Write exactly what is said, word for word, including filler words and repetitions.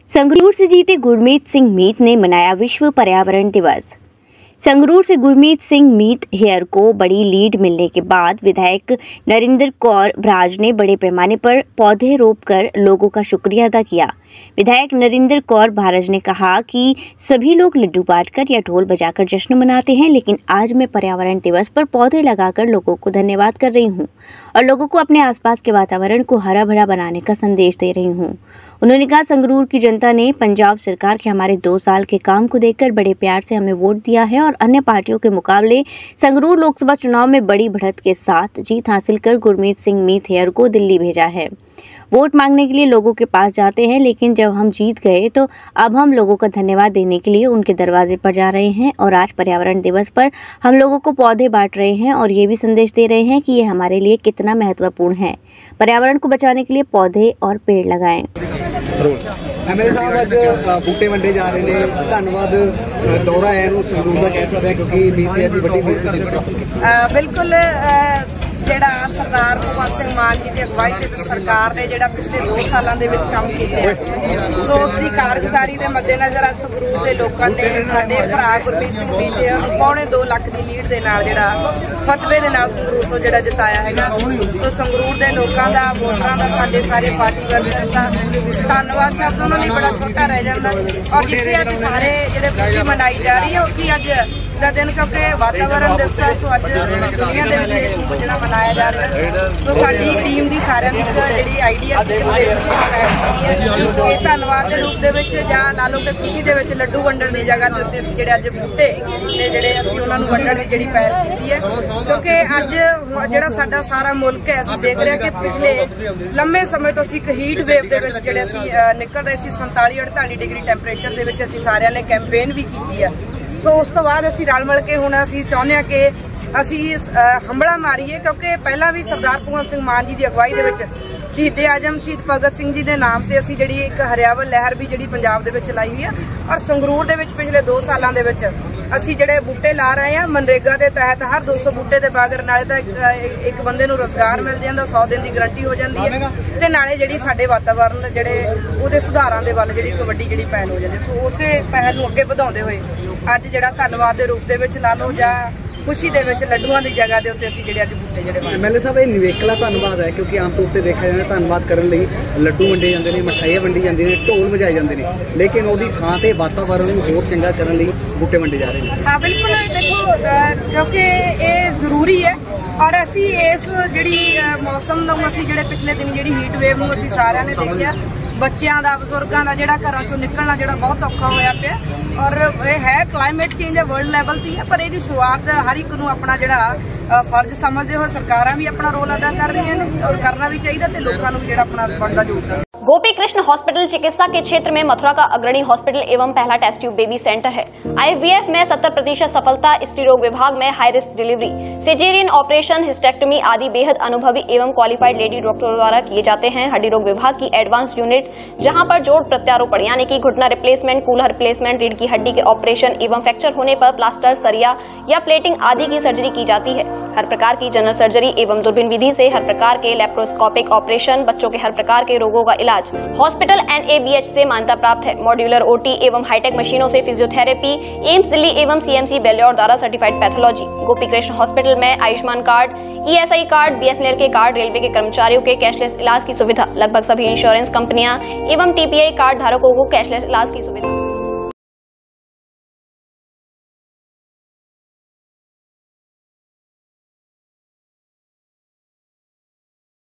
संगरूर से जीते गुरमीत सिंह मीत ने मनाया विश्व पर्यावरण दिवस। संगरूर से गुरमीत सिंह मीत हेयर को बड़ी लीड मिलने के बाद विधायक नरेंद्र कौर बराज ने बड़े पैमाने पर पौधे रोपकर लोगों का शुक्रिया अदा किया। विधायक नरेंद्र कौर बराज ने कहा कि सभी लोग लड्डू बांटकर या ढोल बजाकर जश्न मनाते हैं, लेकिन आज मैं पर्यावरण दिवस पर पौधे लगाकर लोगों को धन्यवाद कर रही हूं और लोगों को अपने आसपास के वातावरण को हरा भरा बनाने का संदेश दे रही हूं। उन्होंने कहा, संगरूर की जनता ने पंजाब सरकार के हमारे दो साल के काम को देखकर बड़े प्यार से हमें वोट दिया है और अन्य पार्टियों के मुकाबले संगरूर लोकसभा चुनाव में बड़ी बढ़त के साथ जीत हासिल कर गुरमीत सिंह मीत हेयर को दिल्ली भेजा है। वोट मांगने के लिए लोगों के पास जाते हैं, लेकिन जब हम जीत गए तो अब हम लोगों का धन्यवाद देने के लिए उनके दरवाजे पर जा रहे हैं और आज पर्यावरण दिवस पर हम लोगों को पौधे बांट रहे हैं और ये भी संदेश दे रहे हैं कि ये हमारे लिए कितना महत्वपूर्ण है। पर्यावरण को बचाने के लिए पौधे और पेड़ लगाएं। एमएलए साहब आज बूटे वंडे जा रहे हैं, धन्यवाद दौरा है संगरूर का कह सकते हैं क्योंकि नीति की बड़ी बिल्कुल ਜਿਹੜਾ ਸਰਦਾਰ ਭਗਵੰਤ ਸਿੰਘ ਮਾਨ जी की अगवाई ਦੇ सरकार ने ਜਿਹੜਾ पिछले दो सालों के काम किए सो उसकी कारगुजारी के मद्देनजर संगरूर के लोगों ने साडे भरा गुरमीत सिंह मीत हेयर पौने दो लाख की लीड के नाल ਜਿਹੜਾ फतवे के नाल संगरूर तो ਜਿਹੜਾ जिताया है। सो संगरूर के लोगों का वोटरां का साडे सारे पार्टी वर्कर्स का धन्यवाद शब्द उन्होंने बड़ा छोटा रह जाता और जिथे अज सारे ਜਿਹੜੇ खुशी मनाई जा रही है उत्थे अज ਦਾ दिन क्योंकि वातावरण दिवस है सो अज दुनिया के मुजना मनाया जा रहा है। सो साडी टीम की सारिਆਂ ਦੀ ਜਿਹੜੀ ਆਈਡੀਆ ਸੀ ਕਿ ਇਹ ਧੰਨਵਾਦ ਦੇ ਰੂਪ ਦੇ ਵਿੱਚ ਜਾਂ ਲਾ ਲਓ ਕਿ ਖੁਸ਼ੀ ਦੇ ਵਿੱਚ ਲੱਡੂ ਵੰਡਣ ਦੀ ਜਗ੍ਹਾ ਤੇ ਉੱਤੇ ਅਸੀਂ ਜਿਹੜੇ ਅੱਜ ਬੂਟੇ ਤੇ ਜਿਹੜੇ ਅਸੀਂ ਉਹਨਾਂ ਨੂੰ ਵੰਡਣ ਦੀ ਜਿਹੜੀ ਪਹਿਲ ਕੀਤੀ ਹੈ ਕਿਉਂਕਿ ਅੱਜ ਜਿਹੜਾ ਸਾਡਾ ਸਾਰਾ ਮੁਲਕ ਹੈ ਅਸੀਂ ਦੇਖ ਰਿਹਾ ਕਿ ਪਿਛਲੇ ਲੰਮੇ ਸਮੇਂ ਤੋਂ ਅਸੀਂ ਇੱਕ ਹੀਟ ਵੇਵ ਦੇ ਵਿੱਚ ਜਿਹੜੇ ਅਸੀਂ ਨਿਕਲ ਰਹੇ ਸੀ ਸੰਤਾਲੀ ਅੜਤਾਲੀ ਡਿਗਰੀ ਟੈਂਪਰੇਚਰ ਦੇ ਵਿੱਚ ਅਸੀਂ ਸਾਰਿਆਂ ਨੇ ਕੈਂਪੇਨ ਵੀ ਕੀਤੀ ਹੈ। सो उस तो बाद असी रल मिल के हुण असी चाहुंदे हां कि असी हमला मारीए क्योंकि पहला भी सरदार भगवंत सिंह मान जी की अगवाई दे विच शहीद आजम शहीद भगत सिंह जी के नाम से असी जिहड़ी एक हरियावल लहर भी जिहड़ी पंजाब दे विच लाई हुई है और संगरूर दे विच पिछले दो सालों दे विच असी जिहड़े बूटे ला रहे हैं मनरेगा के तहत हर दो सौ बूटे के बागर नाले तां एक बंदे नूं रोजगार मिल जांदा, सौ दिन की गारंटी हो जाती है ते नाले जिहड़ी साडे वातावरण जिहड़े उहदे सुधारां दे वल जिहड़ी इक वड्डी जिहड़ी पहल हो जाती। सो उसे पहल नूं अगे वधाउंदे होए अज जिहड़ा धन्नवाद के रूप दे ला लो जां खुशी दे विच लड्डूआं की जगह के उत्ते असीं जिहड़े अज बूटे जिहड़े एमएलए साहब ये निवेकला धन्नवाद है क्योंकि आम तौर पर देखा जाए धन्नवाद करने लई लड्डू वंडे जाते हैं, मिठाइयां वंडी जाती हैं, ढोल बजाए जाते हैं, लेकिन उसकी थां ते वातावरण नूं होर चंगा करने लई बूटे वंडे जा रहे हैं। हाँ बिल्कुल, देखो क्योंकि ये जरूरी है और असी इस जिहड़ी मौसम नूं असीं जिहड़े पिछले दिन जिहड़ी हीट वेव नूं असीं सारिਆਂ ने देखिया बच्चों का बजुर्गों का जोड़ा घर चो निकलना जोड़ा बहुत औखा होया पिया और यह है क्लाइमेट चेंज है वर्ल्ड लैवल की है पर यदी शुरुआत हर एक नूं अपना जोड़ा फर्ज समझते हुए सरकारां भी अपना रोल अदा कर रही हैं और करना भी चाहिए तो लोगों को भी जोड़ा अपना बनता योगदान। गोपी कृष्ण हॉस्पिटल चिकित्सा के क्षेत्र में मथुरा का अग्रणी हॉस्पिटल एवं पहला टेस्ट ट्यूब बेबी सेंटर है। आईवीएफ में सत्तर प्रतिशत सफलता, स्त्री रोग विभाग में high risk delivery, caesarean operation, hysterectomy आदि बेहद अनुभवी एवं क्वालिफाइड लेडी डॉक्टरों द्वारा किए जाते हैं। हड्डी रोग विभाग की एडवांस यूनिट जहां पर जोड़ प्रत्यारोपण यानी कि घुटना रिप्लेसमेंट, कूल्हा रिप्लेसमेंट, रीढ़ की हड्डी के ऑपरेशन एवं फ्रैक्चर होने पर प्लास्टर, सरिया या प्लेटिंग आदि की सर्जरी की जाती है। हर प्रकार की जनरल सर्जरी एवं दूरबीन विधि से हर प्रकार के लेप्रोस्कोपिक ऑपरेशन, बच्चों के हर प्रकार के रोगों का इलाज हॉस्पिटल एनएबीएच से मान्यता प्राप्त है। मॉड्यूलर ओटी एवं हाईटेक मशीनों से फिजियोथेरेपी, एम्स दिल्ली एवं सीएमसी बेल्योर द्वारा certified pathology. Gopi Krishna hospital में Ayushman card, ESI card, BSNL के कार्ड, रेलवे के कर्मचारियों के कैशलेस इलाज की सुविधा, लगभग सभी इंश्योरेंस कंपनियां एवं टीपीआई कार्ड धारकों को कैशलेस इलाज की सुविधा।